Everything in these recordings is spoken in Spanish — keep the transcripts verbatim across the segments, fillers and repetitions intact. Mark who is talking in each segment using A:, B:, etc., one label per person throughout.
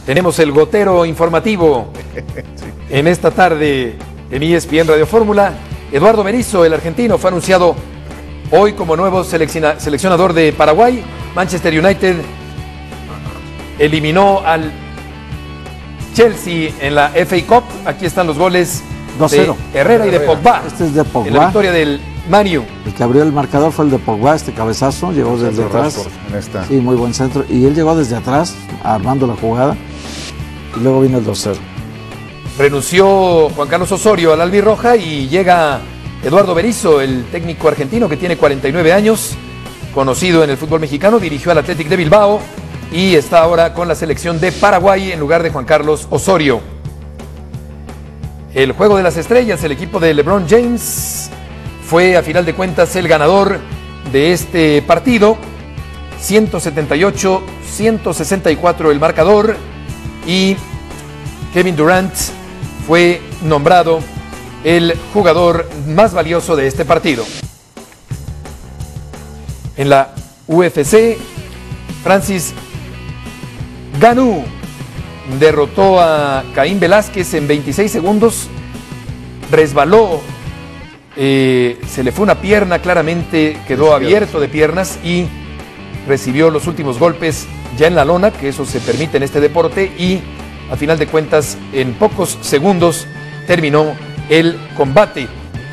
A: Tenemos el gotero informativo sí. en esta tarde en E S P N Radio Fórmula. Eduardo Berizzo, el argentino, fue anunciado hoy como nuevo seleccionador de Paraguay. Manchester United eliminó al Chelsea en la F A Cup. Aquí están los goles de Herrera y de Pogba.
B: Este es de Pogba.
A: En la victoria del Man U.
B: El que abrió el marcador fue el de Pogba, este cabezazo, llegó desde atrás. Sí, muy buen centro. Y él llegó desde atrás, armando la jugada. Y luego vino el dos cero.
A: Renunció Juan Carlos Osorio al albirroja y llega Eduardo Berizzo, el técnico argentino que tiene cuarenta y nueve años, conocido en el fútbol mexicano, dirigió al Athletic de Bilbao y está ahora con la selección de Paraguay en lugar de Juan Carlos Osorio. El juego de las estrellas, el equipo de LeBron James fue a final de cuentas el ganador de este partido. ciento setenta y ocho a ciento sesenta y cuatro el marcador y Kevin Durant fue nombrado el jugador más valioso de este partido. En la U F C, Francis Ngannou derrotó a Caín Velázquez en veintiséis segundos, resbaló, eh, se le fue una pierna, claramente quedó abierto de piernas y recibió los últimos golpes ya en la lona, que eso se permite en este deporte, y a final de cuentas en pocos segundos terminó el combate.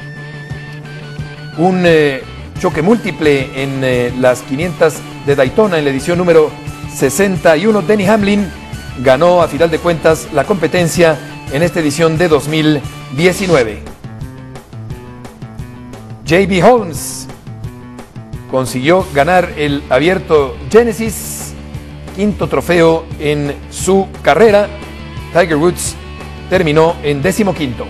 A: Un eh, choque múltiple en eh, las quinientas de Daytona en la edición número sesenta y uno. Denny Hamlin ganó a final de cuentas la competencia en esta edición de dos mil diecinueve. J B Holmes consiguió ganar el abierto Genesis, quinto trofeo en su carrera. Tiger Woods terminó en decimoquinto.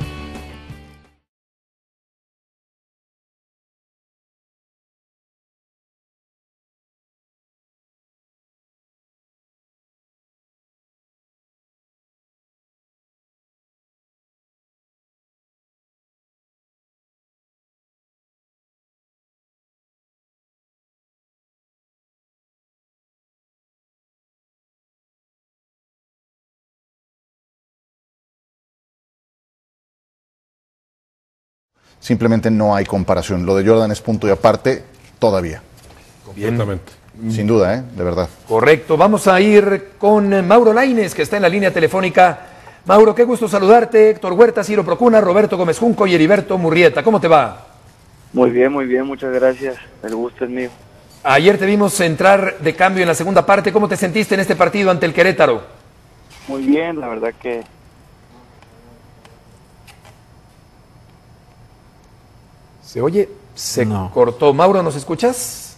C: Simplemente no hay comparación. Lo de Jordan es punto y aparte todavía.
A: Completamente.
C: Sin duda, ¿eh? De verdad.
A: Correcto. Vamos a ir con Mauro Lainez, que está en la línea telefónica. Mauro, qué gusto saludarte. Héctor Huerta, Ciro Procuna, Roberto Gómez Junco y Heriberto Murrieta. ¿Cómo te va?
D: Muy bien, muy bien. Muchas gracias. El gusto es mío.
A: Ayer te vimos entrar de cambio en la segunda parte. ¿Cómo te sentiste en este partido ante el Querétaro?
D: Muy bien, la verdad que...
A: ¿Se oye? Se
B: no.
A: cortó. Mauro, ¿nos escuchas?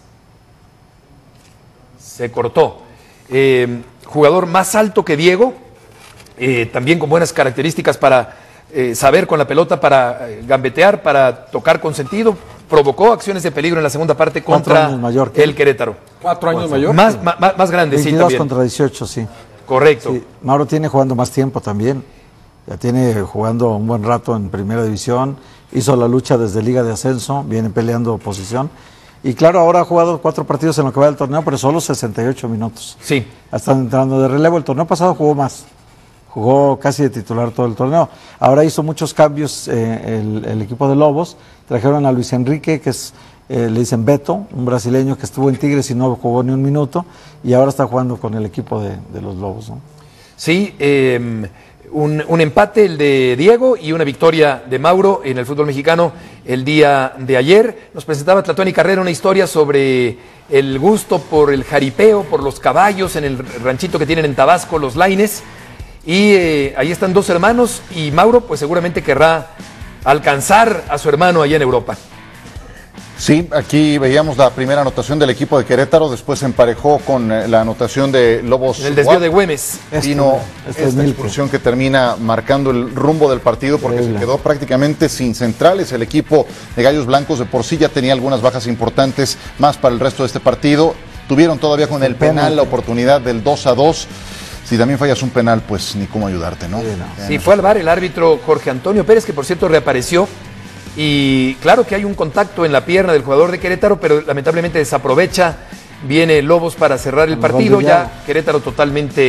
A: Se cortó. Eh, jugador más alto que Diego, eh, también con buenas características para eh, saber con la pelota, para eh, gambetear, para tocar con sentido. Provocó acciones de peligro en la segunda parte contra
B: mayor que
A: el Querétaro.
E: ¿Cuatro años Cuatro. mayor?
A: Más,
B: sí.
A: más, más grande, sí,
B: veintidós
A: también.
B: contra dieciocho, sí.
A: Correcto.
B: Sí. Mauro tiene jugando más tiempo también. Ya tiene jugando un buen rato en Primera División. Hizo la lucha desde Liga de Ascenso, viene peleando posición. Y claro, ahora ha jugado cuatro partidos en lo que va del torneo, pero solo sesenta y ocho minutos.
A: Sí.
B: Están entrando de relevo. El torneo pasado jugó más. Jugó casi de titular todo el torneo. Ahora hizo muchos cambios eh, el, el equipo de Lobos. Trajeron a Luis Enrique, que es, eh, le dicen Beto, un brasileño que estuvo en Tigres y no jugó ni un minuto. Y ahora está jugando con el equipo de, de los Lobos, ¿no?
A: Sí, eh... Un, un empate, el de Diego, y una victoria de Mauro en el fútbol mexicano el día de ayer. Nos presentaba Tlatuani Carrera una historia sobre el gusto por el jaripeo, por los caballos en el ranchito que tienen en Tabasco, los Lainez. Y eh, ahí están dos hermanos y Mauro pues seguramente querrá alcanzar a su hermano allá en Europa.
C: Sí, aquí veíamos la primera anotación del equipo de Querétaro, después se emparejó con eh, la anotación de Lobos.
A: En el desvío de Güemes.
C: Vino
B: este, este
C: esta expulsión que termina marcando el rumbo del partido porque Increíble. se quedó prácticamente sin centrales. El equipo de Gallos Blancos de por sí ya tenía algunas bajas importantes más para el resto de este partido. Tuvieron todavía con el penal la oportunidad del dos a dos. Si también fallas un penal, pues ni cómo ayudarte, ¿no?
B: Sí, no.
A: Sí, fue al V A R el árbitro Jorge Antonio Pérez, que por cierto reapareció. Y claro que hay un contacto en la pierna del jugador de Querétaro, pero lamentablemente desaprovecha. Viene Lobos para cerrar el partido, ya Querétaro totalmente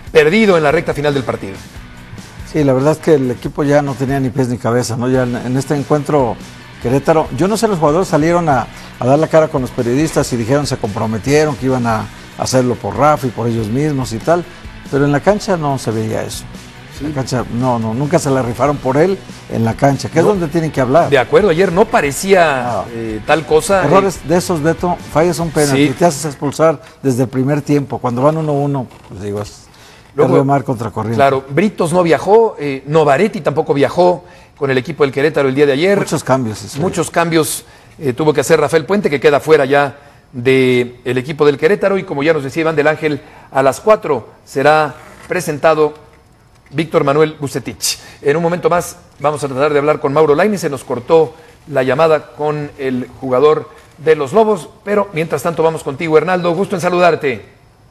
A: perdido en la recta final del partido.
B: Sí, la verdad es que el equipo ya no tenía ni pies ni cabeza, ¿no? Ya en, en este encuentro Querétaro, yo no sé, los jugadores salieron a, a dar la cara con los periodistas y dijeron, se comprometieron que iban a hacerlo por Rafa y por ellos mismos y tal, pero en la cancha no se veía eso. Sí. En la cancha, no, no, nunca se la rifaron por él en la cancha, que no, es donde tienen que hablar.
A: De acuerdo, ayer no parecía no. Eh, tal cosa.
B: Errores
A: eh,
B: de esos, Beto, fallas un penalti,
A: sí.
B: te haces expulsar desde el primer tiempo, cuando van uno uno, pues digo, es
A: Luego,
B: mar contra corriente.
A: Claro, Britos no viajó, eh, Novaretti tampoco viajó con el equipo del Querétaro el día de ayer.
B: Muchos cambios. Sí.
A: Muchos cambios eh, tuvo que hacer Rafael Puente, que queda fuera ya del equipo del Querétaro, y como ya nos decía Iván del Ángel, a las cuatro será presentado Víctor Manuel Vucetich. En un momento más vamos a tratar de hablar con Mauro Lainez, se nos cortó la llamada con el jugador de los Lobos, pero mientras tanto vamos contigo, Hernaldo, gusto en saludarte.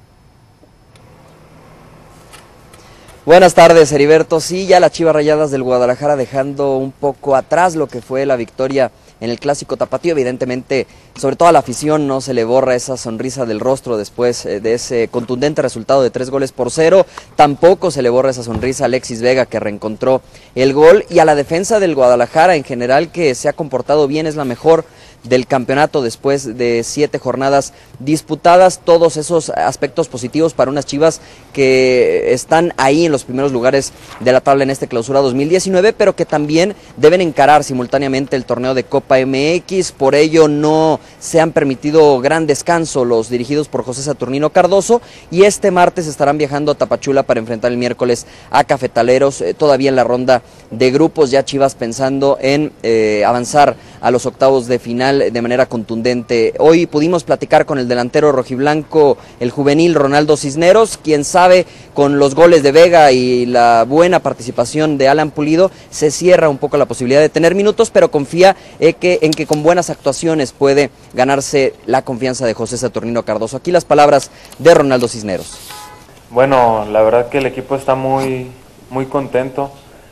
E: Buenas tardes, Heriberto. Sí, ya las Chivas Rayadas del Guadalajara dejando un poco atrás lo que fue la victoria en el Clásico Tapatío. Evidentemente, sobre todo a la afición no se le borra esa sonrisa del rostro después de ese contundente resultado de tres goles por cero. Tampoco se le borra esa sonrisa a Alexis Vega, que reencontró el gol, y a la defensa del Guadalajara en general, que se ha comportado bien, es la mejor del campeonato después de siete jornadas disputadas. Todos esos aspectos positivos para unas Chivas que están ahí en los primeros lugares de la tabla en este clausura dos mil diecinueve, pero que también deben encarar simultáneamente el torneo de Copa M X. Por ello no se han permitido gran descanso los dirigidos por José Saturnino Cardoso, y este martes estarán viajando a Tapachula para enfrentar el miércoles a Cafetaleros, eh, todavía en la ronda de grupos. Ya Chivas pensando en eh, avanzar a los octavos de final de manera contundente. Hoy pudimos platicar con el delantero rojiblanco, el juvenil Ronaldo Cisneros, quien sabe, con los goles de Vega y la buena participación de Alan Pulido, se cierra un poco la posibilidad de tener minutos, pero confía en que, en que con buenas actuaciones puede ganarse la confianza de José Saturnino Cardoso. Aquí las palabras de Ronaldo Cisneros.
F: Bueno, la verdad que el equipo está muy, muy contento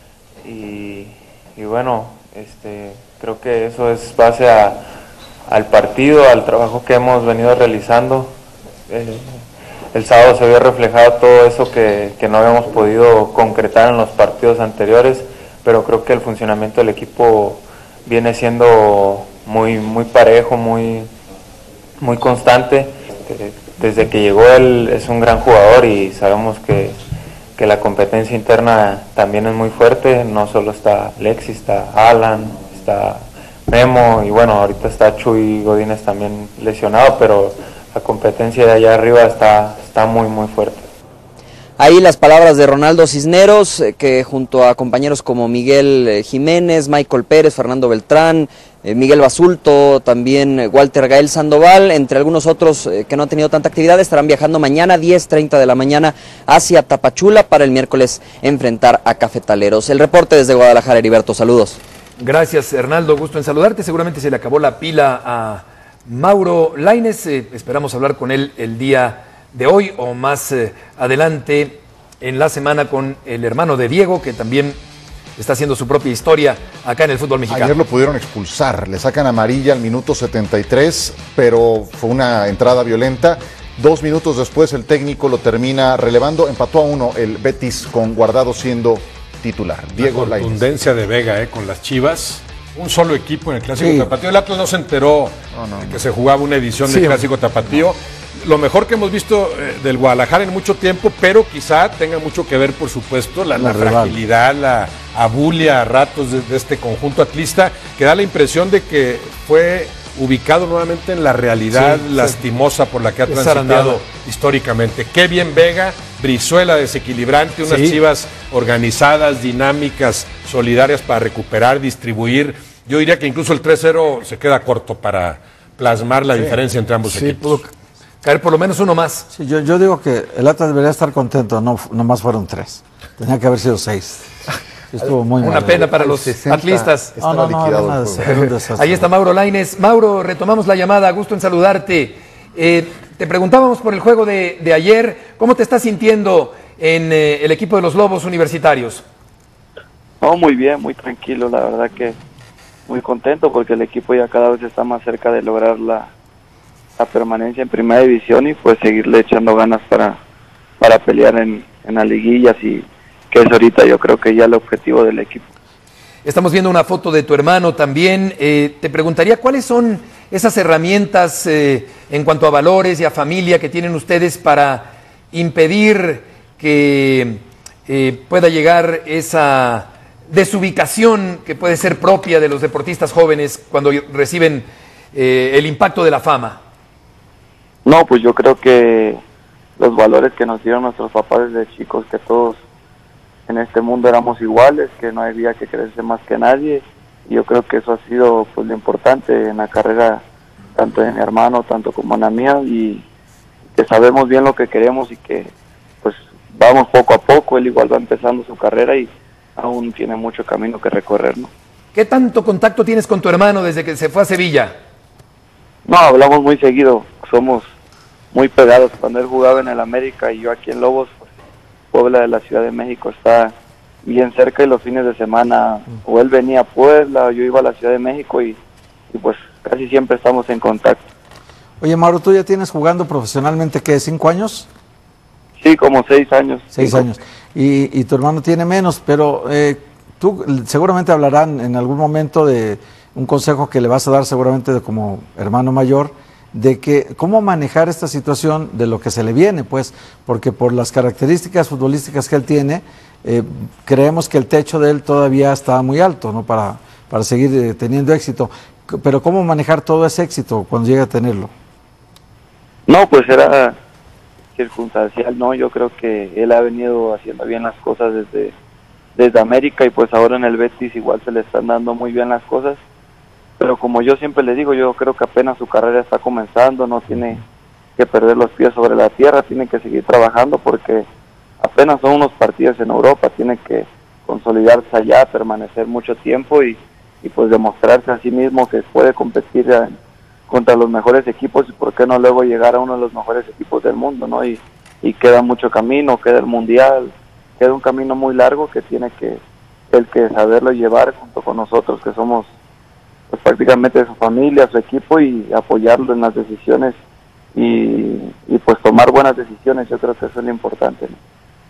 F: y, y bueno, este, creo que eso es base a al partido, al trabajo que hemos venido realizando. Eh, el sábado se vio reflejado todo eso que, que no habíamos podido concretar en los partidos anteriores, pero creo que el funcionamiento del equipo viene siendo muy, muy parejo, muy, muy constante. Desde que llegó él es un gran jugador y sabemos que, que la competencia interna también es muy fuerte. No solo está Alexis, está Alan, está Memo, y bueno, ahorita está Chuy Godínez también lesionado, pero la competencia de allá arriba está, está muy muy fuerte.
E: Ahí las palabras de Ronaldo Cisneros, que junto a compañeros como Miguel Jiménez, Michael Pérez, Fernando Beltrán, eh, Miguel Basulto, también Walter Gael Sandoval, entre algunos otros eh, que no han tenido tanta actividad, estarán viajando mañana diez treinta de la mañana hacia Tapachula para el miércoles enfrentar a Cafetaleros. El reporte desde Guadalajara, Heriberto, saludos.
A: Gracias, Hernaldo, gusto en saludarte. Seguramente se le acabó la pila a Mauro Lainez, eh, esperamos hablar con él el día de hoy o más eh, adelante en la semana con el hermano de Diego, que también está haciendo su propia historia acá en el fútbol mexicano.
C: Ayer lo pudieron expulsar, le sacan amarilla al minuto setenta y tres, pero fue una entrada violenta. Dos minutos después el técnico lo termina relevando, empató a uno el Betis con Guardado siendo titular. Diego
G: La contundencia de Vega eh, con las Chivas. Un solo equipo en el Clásico sí. Tapatío. El Atlas no se enteró no, no, de que no. se jugaba una edición sí, del Clásico Tapatío. No. Lo mejor que hemos visto eh, del Guadalajara en mucho tiempo, pero quizá tenga mucho que ver, por supuesto, la, la, la fragilidad, la abulia a ratos de, de este conjunto atlista, que da la impresión de que fue ubicado nuevamente en la realidad sí, lastimosa sí. por la que ha transitado históricamente. Qué bien Vega, Brizuela desequilibrante, unas sí. Chivas organizadas, dinámicas, solidarias para recuperar, distribuir. Yo diría que incluso el tres cero se queda corto para plasmar la sí. diferencia entre ambos sí, equipos.
A: Pudo caer por lo menos uno más.
B: Sí, yo, yo digo que el Atlas debería estar contento, no nomás fueron tres. Tenía que haber sido seis. Estuvo muy
A: Una
B: mal.
A: pena para los sesenta atlistas.
B: No, no, no, no, no,
A: Ahí está Mauro Lainez. Mauro, retomamos la llamada, gusto en saludarte. Eh, te preguntábamos por el juego de, de ayer, ¿cómo te estás sintiendo en eh, el equipo de los Lobos Universitarios?
D: Oh, muy bien, muy tranquilo, la verdad que muy contento porque el equipo ya cada vez está más cerca de lograr la, la permanencia en primera división y pues seguirle echando ganas para, para pelear en, en las liguillas, y que es ahorita yo creo que ya el objetivo del equipo.
A: Estamos viendo una foto de tu hermano también. Eh, te preguntaría cuáles son esas herramientas eh, en cuanto a valores y a familia que tienen ustedes para impedir que eh, pueda llegar esa desubicación que puede ser propia de los deportistas jóvenes cuando reciben eh, el impacto de la fama.
D: No, pues yo creo que los valores que nos dieron nuestros papás desde chicos, que todos en este mundo éramos iguales, que no había que creerse más que nadie, y yo creo que eso ha sido pues lo importante en la carrera tanto de mi hermano, tanto como en la mía, y que sabemos bien lo que queremos y que pues vamos poco a poco. Él igual va empezando su carrera y aún tiene mucho camino que recorrer, ¿no?
A: ¿Qué tanto contacto tienes con tu hermano desde que se fue a Sevilla?
D: No, hablamos muy seguido, somos muy pegados. Cuando él jugaba en el América y yo aquí en Lobos, pues, Puebla de la Ciudad de México está bien cerca, y los fines de semana o él venía a Puebla o yo iba a la Ciudad de México, y, y pues casi siempre estamos en contacto.
B: Oye, Mauro, ¿tú ya tienes jugando profesionalmente qué, cinco años?
D: Sí, como seis años.
B: Seis
D: cinco.
B: años. Y, y tu hermano tiene menos, pero eh, tú seguramente hablarán en algún momento de un consejo que le vas a dar seguramente de como hermano mayor, de que cómo manejar esta situación de lo que se le viene, pues, porque por las características futbolísticas que él tiene, eh, creemos que el techo de él todavía está muy alto, ¿no? Para, para seguir eh, teniendo éxito. Pero cómo manejar todo ese éxito cuando llegue a tenerlo.
D: No, pues era circunstancial, ¿no? Yo creo que él ha venido haciendo bien las cosas desde, desde América, y pues ahora en el Betis igual se le están dando muy bien las cosas. Pero como yo siempre le digo, yo creo que apenas su carrera está comenzando, no tiene que perder los pies sobre la tierra, tiene que seguir trabajando porque apenas son unos partidos en Europa, tiene que consolidarse allá, permanecer mucho tiempo y, y pues demostrarse a sí mismo que puede competir a, contra los mejores equipos, y por qué no luego llegar a uno de los mejores equipos del mundo, ¿no? Y, y queda mucho camino, queda el Mundial, queda un camino muy largo que tiene que el que saberlo llevar junto con nosotros, que somos pues prácticamente su familia, su equipo, y apoyarlo en las decisiones y, y pues tomar buenas decisiones. Yo creo que eso es lo importante, ¿no?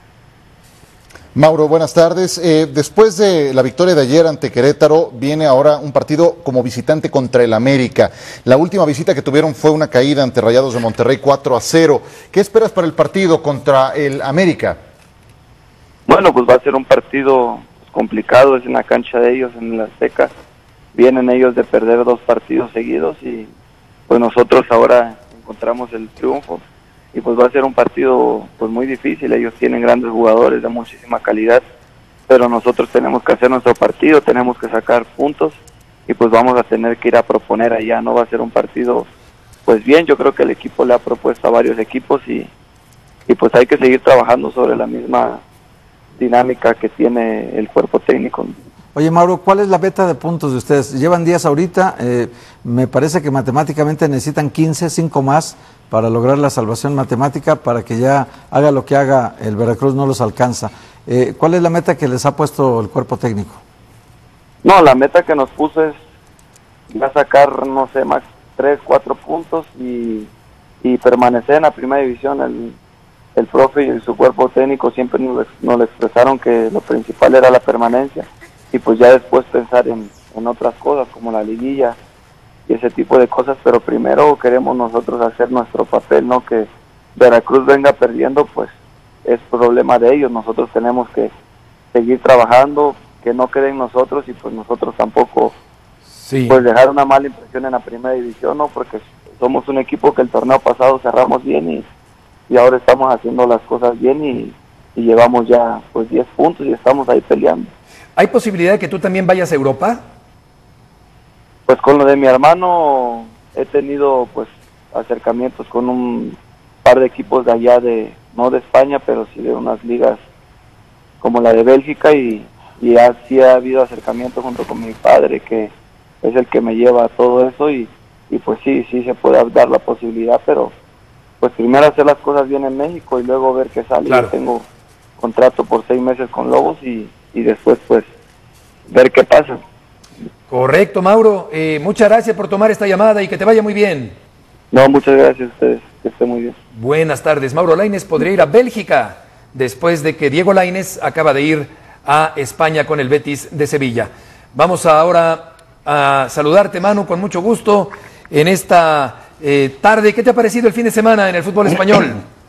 C: Mauro, buenas tardes. Eh, después de la victoria de ayer ante Querétaro, viene ahora un partido como visitante contra el América. La última visita que tuvieron fue una caída ante Rayados de Monterrey cuatro a cero. ¿Qué esperas para el partido contra el América?
D: Bueno, pues va a ser un partido complicado, es en la cancha de ellos, en la Azteca. Vienen ellos de perder dos partidos seguidos y pues nosotros ahora encontramos el triunfo, y pues va a ser un partido pues muy difícil. Ellos tienen grandes jugadores de muchísima calidad, pero nosotros tenemos que hacer nuestro partido, tenemos que sacar puntos, y pues vamos a tener que ir a proponer allá. No va a ser un partido pues bien, yo creo que el equipo le ha propuesto a varios equipos, y, y pues hay que seguir trabajando sobre la misma dinámica que tiene el cuerpo técnico.
B: Oye, Mauro, ¿cuál es la meta de puntos de ustedes? Llevan días ahorita, eh, me parece que matemáticamente necesitan quince, cinco más para lograr la salvación matemática, para que ya haga lo que haga el Veracruz no los alcanza. Eh, ¿Cuál es la meta que les ha puesto el cuerpo técnico?
D: No, la meta que nos puso es ya sacar, no sé, más tres, cuatro puntos y, y permanecer en la primera división. El, el profe y su cuerpo técnico siempre nos, nos expresaron que lo principal era la permanencia, y pues ya después pensar en, en otras cosas como la liguilla y ese tipo de cosas, pero primero queremos nosotros hacer nuestro papel, no que Veracruz venga perdiendo, pues es problema de ellos. Nosotros tenemos que seguir trabajando, que no quede en nosotros, y pues nosotros tampoco sí. pues dejar una mala impresión en la primera división, no, porque somos un equipo que el torneo pasado cerramos bien y, y ahora estamos haciendo las cosas bien, y, y llevamos ya pues diez puntos y estamos ahí peleando.
A: ¿Hay posibilidad de que tú también vayas a Europa?
D: Pues con lo de mi hermano he tenido pues acercamientos con un par de equipos de allá, de no de España, pero sí de unas ligas como la de Bélgica, y, y así ha habido acercamiento junto con mi padre, que es el que me lleva a todo eso, y, y pues sí, sí se puede dar la posibilidad, pero pues primero hacer las cosas bien en México y luego ver qué sale. Claro. Yo tengo contrato por seis meses con Lobos, y y después pues ver qué pasa.
A: Correcto, Mauro. Eh, muchas gracias por tomar esta llamada y que te vaya muy bien.
D: No, muchas gracias a ustedes, que esté muy bien.
A: Buenas tardes. Mauro Lainez podría ir a Bélgica después de que Diego Lainez acaba de ir a España con el Betis de Sevilla. Vamos ahora a saludarte, Manu, con mucho gusto en esta eh, tarde. ¿Qué te ha parecido el fin de semana en el fútbol español?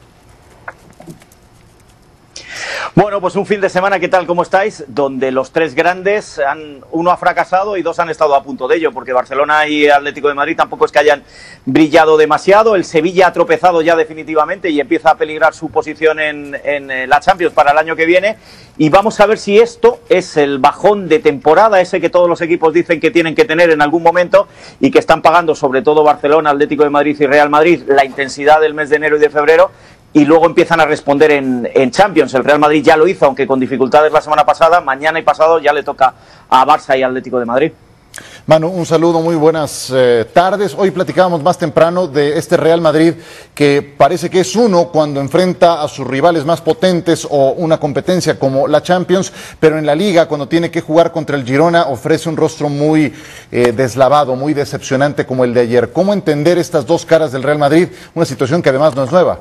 H: Bueno, pues un fin de semana, ¿qué tal? ¿Cómo estáis? Donde los tres grandes, han, uno ha fracasado y dos han estado a punto de ello, porque Barcelona y Atlético de Madrid tampoco es que hayan brillado demasiado. El Sevilla ha tropezado ya definitivamente y empieza a peligrar su posición en, en la Champions para el año que viene. Y vamos a ver si esto es el bajón de temporada, ese que todos los equipos dicen que tienen que tener en algún momento y que están pagando, sobre todo Barcelona, Atlético de Madrid y Real Madrid, la intensidad del mes de enero y de febrero, y luego empiezan a responder en, en Champions. El Real Madrid ya lo hizo, aunque con dificultades la semana pasada. Mañana y pasado ya le toca a Barça y Atlético de Madrid.
C: Manu, un saludo, muy buenas eh, tardes. Hoy platicábamos más temprano de este Real Madrid que parece que es uno cuando enfrenta a sus rivales más potentes o una competencia como la Champions, pero en la Liga, cuando tiene que jugar contra el Girona, ofrece un rostro muy eh, deslavado, muy decepcionante como el de ayer. ¿Cómo entender estas dos caras del Real Madrid? Una situación que además no es nueva.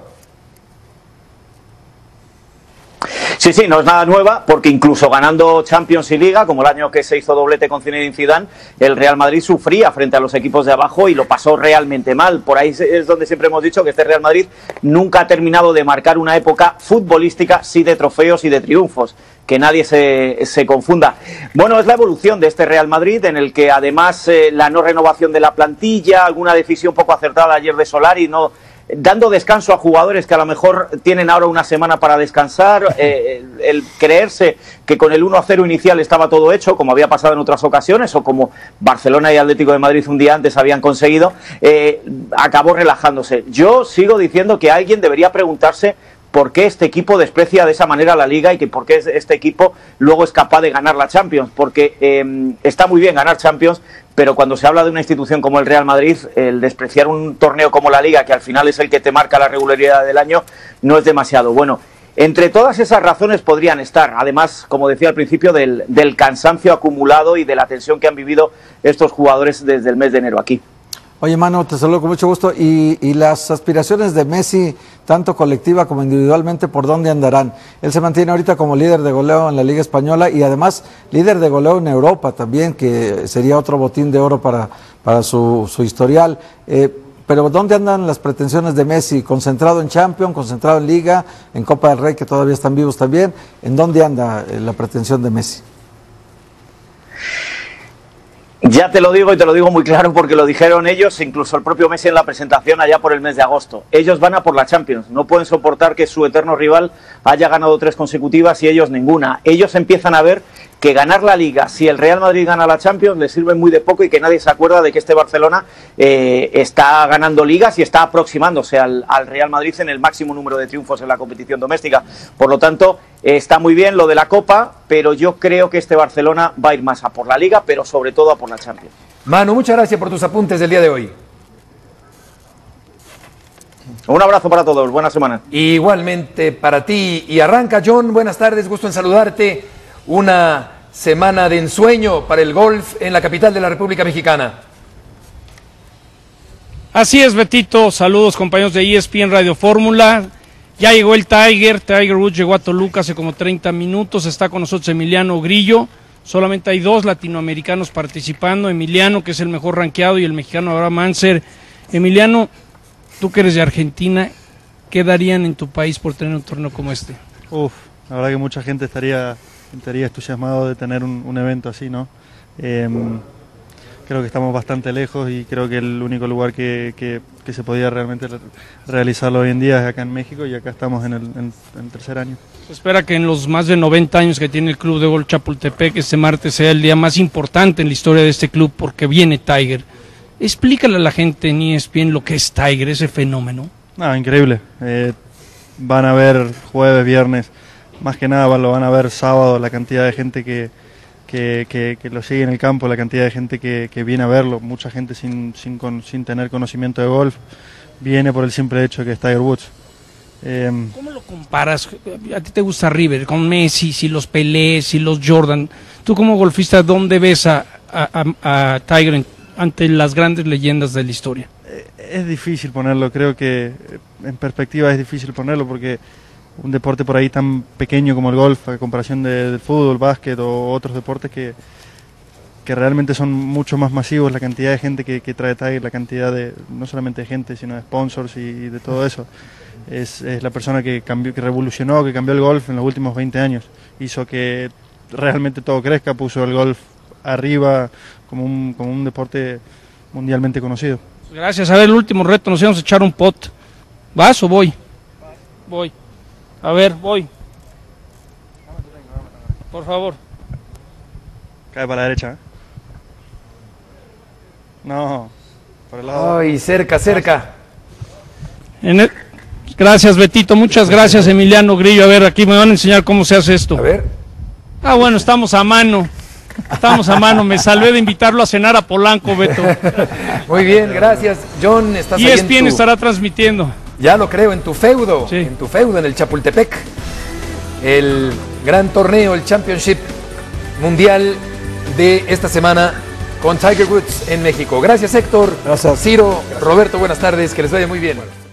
H: Sí, sí, no es nada nueva, porque incluso ganando Champions y Liga, como el año que se hizo doblete con Zinedine Zidane, el Real Madrid sufría frente a los equipos de abajo y lo pasó realmente mal. Por ahí es donde siempre hemos dicho que este Real Madrid nunca ha terminado de marcar una época futbolística, sí de trofeos y de triunfos. Que nadie se, se confunda. Bueno, es la evolución de este Real Madrid, en el que además eh, la no renovación de la plantilla, alguna decisión poco acertada ayer de Solari, no dando descanso a jugadores que a lo mejor tienen ahora una semana para descansar, eh, el, el creerse que con el uno a cero inicial estaba todo hecho, como había pasado en otras ocasiones, o como Barcelona y Atlético de Madrid un día antes habían conseguido, eh, acabó relajándose. Yo sigo diciendo que alguien debería preguntarse por qué este equipo desprecia de esa manera la Liga y que por qué este equipo luego es capaz de ganar la Champions, porque eh, está muy bien ganar Champions, pero cuando se habla de una institución como el Real Madrid, el despreciar un torneo como la Liga, que al final es el que te marca la regularidad del año, no es demasiado bueno. Entre todas esas razones podrían estar, además, como decía al principio, del, del cansancio acumulado y de la tensión que han vivido estos jugadores desde el mes de enero aquí.
B: Oye, Manu, te saludo con mucho gusto. ¿Y, y las aspiraciones de Messi, tanto colectiva como individualmente, por dónde andarán? Él se mantiene ahorita como líder de goleo en la Liga Española y además líder de goleo en Europa también, que sería otro botín de oro para, para su, su historial. Eh, pero ¿dónde andan las pretensiones de Messi? ¿Concentrado en Champions, concentrado en Liga, en Copa del Rey, que todavía están vivos también? ¿En dónde anda la pretensión de Messi?
H: Ya te lo digo y te lo digo muy claro porque lo dijeron ellos, incluso el propio Messi en la presentación allá por el mes de agosto. Ellos van a por la Champions, no pueden soportar que su eterno rival haya ganado tres consecutivas y ellos ninguna. Ellos empiezan a ver que ganar la Liga, si el Real Madrid gana la Champions, les sirve muy de poco y que nadie se acuerda de que este Barcelona eh, está ganando ligas y está aproximándose al, al Real Madrid en el máximo número de triunfos en la competición doméstica. Por lo tanto, eh, está muy bien lo de la Copa, pero yo creo que este Barcelona va a ir más a por la Liga, pero sobre todo a por la Champions.
A: Manu, muchas gracias por tus apuntes del día de hoy.
H: Un abrazo para todos, buena semana.
A: Igualmente para ti. Y arranca, John, buenas tardes, gusto en saludarte. Una semana de ensueño para el golf en la capital de la República Mexicana.
I: Así es, Betito, saludos compañeros de E S P N Radio Fórmula. Ya llegó el Tiger, Tiger Woods llegó a Toluca hace como treinta minutos, está con nosotros Emiliano Grillo. Solamente hay dos latinoamericanos participando, Emiliano, que es el mejor rankeado, y el mexicano Abraham Anser. Emiliano, tú que eres de Argentina, ¿qué darían en tu país por tener un torneo como este?
J: Uf, la verdad que mucha gente estaría, estaría entusiasmado de tener un, un evento así, ¿no? Eh, creo que estamos bastante lejos y creo que el único lugar que, que, que se podía realmente realizarlo hoy en día es acá en México, y acá estamos en el, en, en el tercer año.
I: Se espera que en los más de noventa años que tiene el Club de Golf Chapultepec, este martes sea el día más importante en la historia de este club, porque viene Tiger. Explícale a la gente en E S P N lo que es Tiger, ese fenómeno.
J: No, increíble. Eh, van a ver jueves, viernes, más que nada lo van a ver sábado, la cantidad de gente que, que, que, que lo sigue en el campo, la cantidad de gente que, que viene a verlo. Mucha gente sin, sin, con, sin tener conocimiento de golf viene por el simple hecho de que es Tiger Woods. Eh,
I: ¿Cómo lo comparas? A ti te gusta River, con Messi, si los Pelé, si los Jordan. Tú como golfista, ¿dónde ves a, a, a, a Tiger en, ante las grandes leyendas de la historia?
J: Es difícil ponerlo, creo que en perspectiva es difícil ponerlo porque un deporte por ahí tan pequeño como el golf, a comparación de, del fútbol, básquet o otros deportes que, que realmente son mucho más masivos, la cantidad de gente que, que trae Tiger, la cantidad de, no solamente de gente, sino de sponsors y, y de todo eso. Es, es la persona que cambió, que revolucionó, que cambió el golf en los últimos veinte años. Hizo que realmente todo crezca, puso el golf arriba como un, como un deporte mundialmente conocido.
I: Gracias. A ver, el último reto, nos íbamos a echar un pot. ¿Vas o voy? Voy. A ver, voy. Por favor.
J: Cae para la derecha, ¿eh? No, por el lado.
A: Ay, cerca, cerca.
I: En el... Gracias, Betito. Muchas gracias, Emiliano Grillo. A ver, aquí me van a enseñar cómo se hace esto.
A: A ver.
I: Ah, bueno, estamos a mano. Estamos a mano. Me salvé de invitarlo a cenar a Polanco, Beto.
A: Muy bien, gracias. John, estás
I: Y
A: ahí
I: E S P N
A: en tu...
I: estará transmitiendo.
A: Ya lo creo, en tu feudo.
I: Sí.
A: En tu feudo, en el Chapultepec. El gran torneo, el Championship Mundial de esta semana con Tiger Woods en México. Gracias, Héctor.
B: Gracias.
A: Ciro, Roberto, buenas tardes. Que les vaya muy bien.